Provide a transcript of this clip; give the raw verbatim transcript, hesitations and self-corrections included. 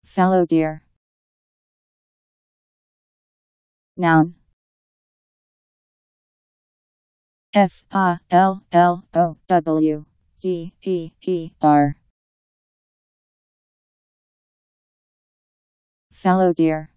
Fallow-deer. Noun. F A L L O W D E E R. Fallow-deer.